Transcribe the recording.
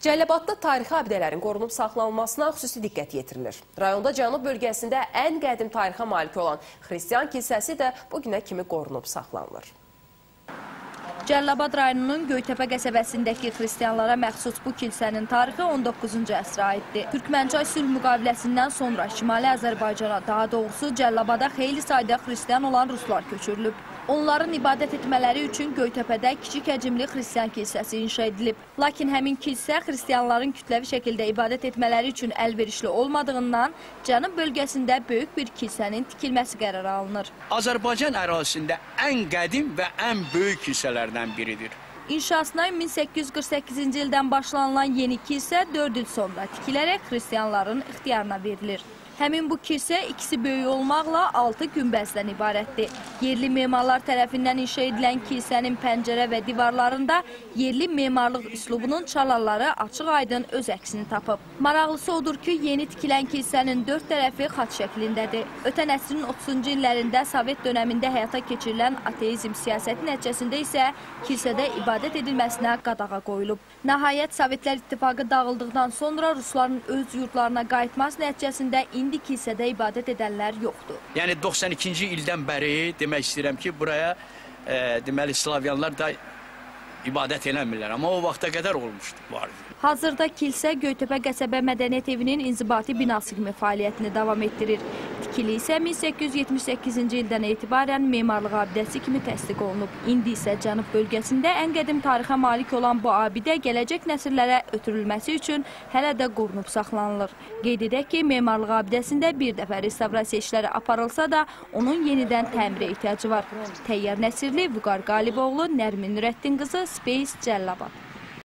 Cəlilabadda tarixi abidələrin qorunub saxlanılmasına xüsusi diqqət yetirilir. Rayonda Cənub bölgəsində ən qədim tarixə malik olan Xristian kilsəsi də bugünə kimi qorunub saxlanılır. Cəlilabad rayonunun Göytəpə qəsəbəsindəki xristianlara məxsus bu kilsənin tarixi 19-cu əsrə aiddir. Türkməncay sülh müqaviləsindən sonra Şimali Azərbaycana, daha doğrusu Cəlilabada xeyli sayda xristian olan ruslar köçürülüb. Onların ibadət etmələri üçün Göytəpədə kiçik həcmli xristian kilsəsi inşa edilib. Lakin həmin kilsə xristianların kütləvi şəkildə ibadət etmələri üçün əlverişli olmadığından Cənub bölgəsində böyük bir kilsənin tikilməsi qərarı alınır. Azərbaycan ərazisində ən qədim və ən böyük kilsələrdən biridir. İnşasına 1848-ci ildən başlanılan yeni kilsə 4 il sonra tikilərək xristianların ixtiyarına verilir. Həmin bu kilsə ikisi böyük olmaqla 6 günbəzdən ibarətdir. Yerli memarlar tərəfindən inşa edilən kilsənin pəncərə və divarlarında yerli memarlıq üslubunun çalarları açıq-aydın öz əksini tapıb. Maraqlısı odur ki, yeni tikilən kilsənin 4 tərəfi xaç şəklindədir. Ötən əsrin 30-cu illərində Sovet dönəmində həyata keçirilən ateizm siyasəti nəticəsində isə kilsədə ibadət edilməsinə qadağa qoyulub. Nəhayət Sovetlər İttifaqı dağıldıqdan sonra rusların öz yurdlarına qayıtması nəticəsində indi kilsədə ibadət edənlər yoxdur. Yəni 92-ci ildən bəri demək istəyirəm ki, buraya deməli Slavyanlar da ibadət eləmirlər, amma o vaxta qədər olmuşdu, vardı. Hazırda kilsə Göytəpə qəsəbə mədəniyyət evinin inzibati binası kimi fəaliyyətini davam etdirir. Tikili isə 1878-ci ildən etibarən memarlıq abidəsi kimi təsdiq olunub. İndi isə Cənub bölgəsində ən qədim tarixə malik olan bu abidə gələcək nəsillərə ötürülməsi üçün hələ də qorunub saxlanılır. Qeyd edək ki, memarlıq abidəsində bir dəfə restavrasiya işləri aparılsa da, onun yenidən təmirə ehtiyacı var. Təyyar Nəsirli, Vüqar Qaliboğlu, Nərmin Nürəddin qızı, Space, Cəlilabad.